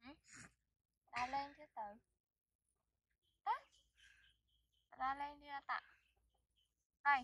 Ừ? Ra lên chứ từ. Á, ra lên đi ra tặng. Đây.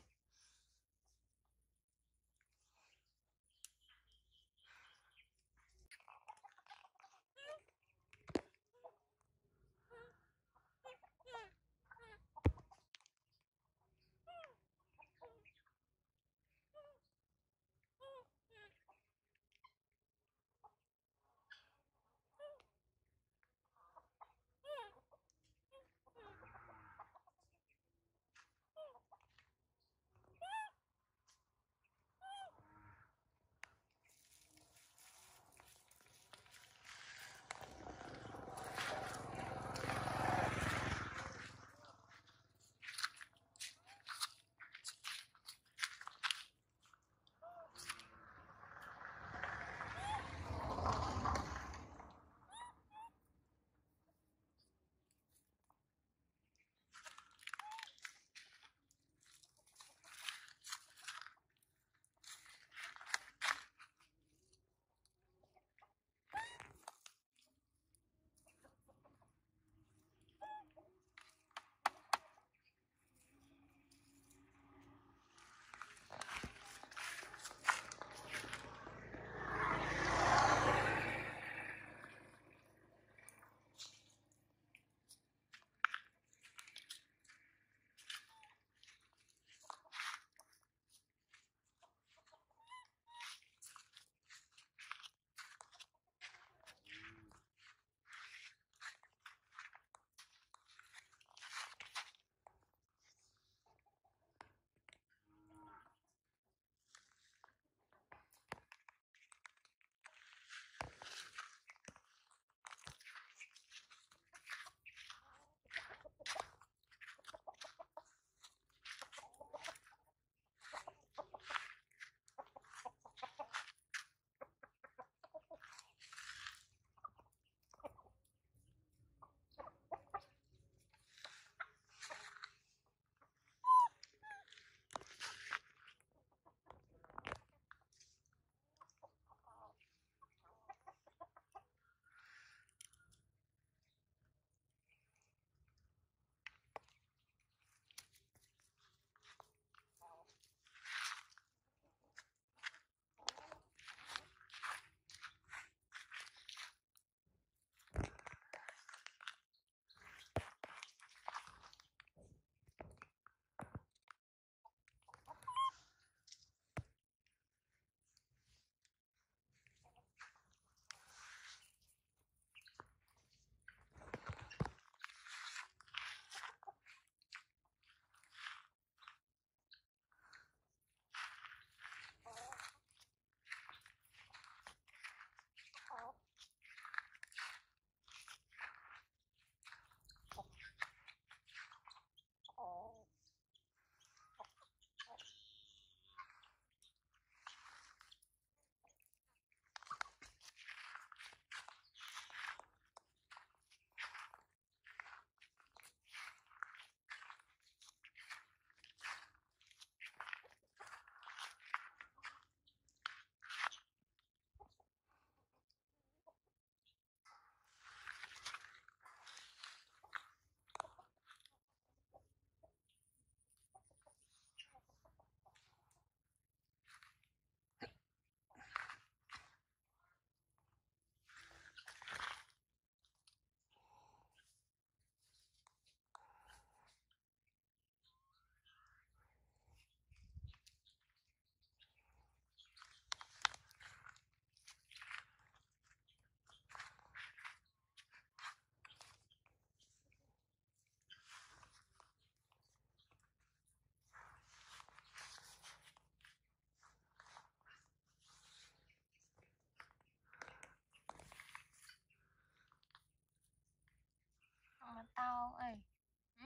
Mà tao ơi. Ừ?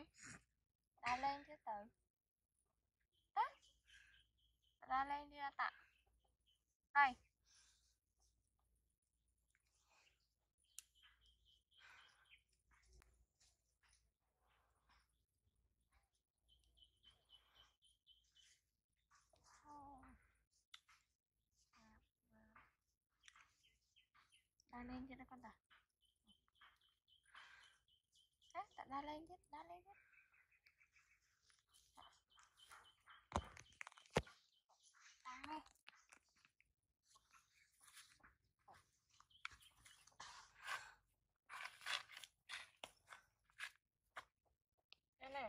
Ra lên chứ từ. Á, ra lên đi ra tặng. Đây. Ra lên cho nó con ta. đá lên chứ, đá lên chứ. Đá đi. Đây này.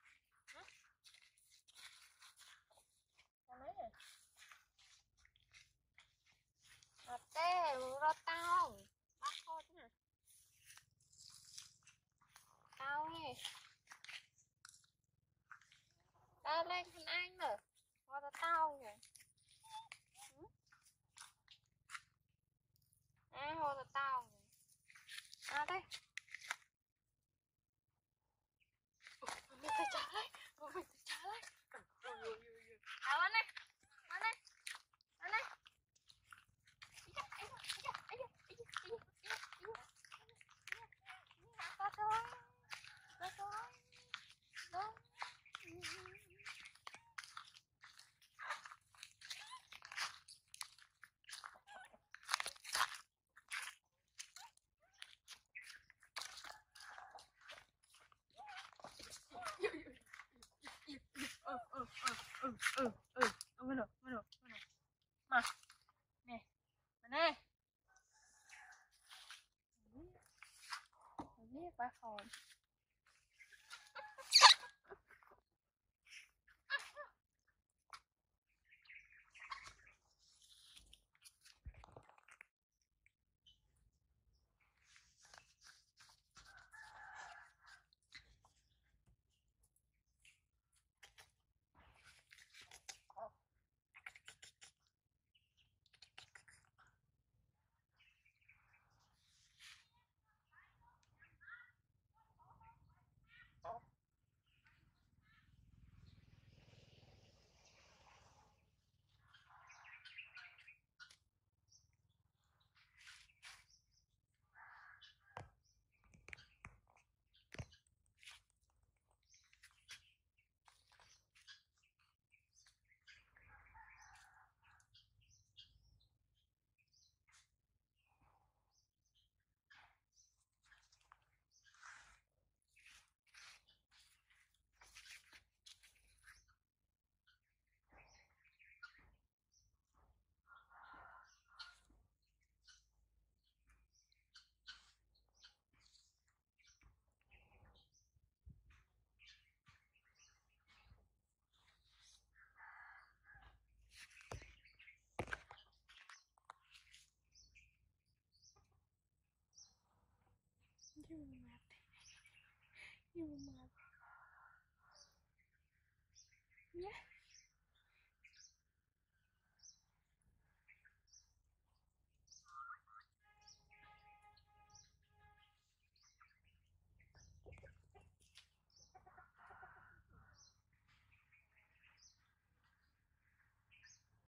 Đây này. Tê, rô tao. Bắt thôi nè. Tao nè. Đá lên thằng anh rồi. Rô tao nè. Rô tao nè. À đây. Mình phải trả lại. Mình phải trả lại. À lên đây. Lên đây. Lên đây. Có thôi. Có thôi. Đúng. Mana ma nè mà nè biết ba hồi nhưng mà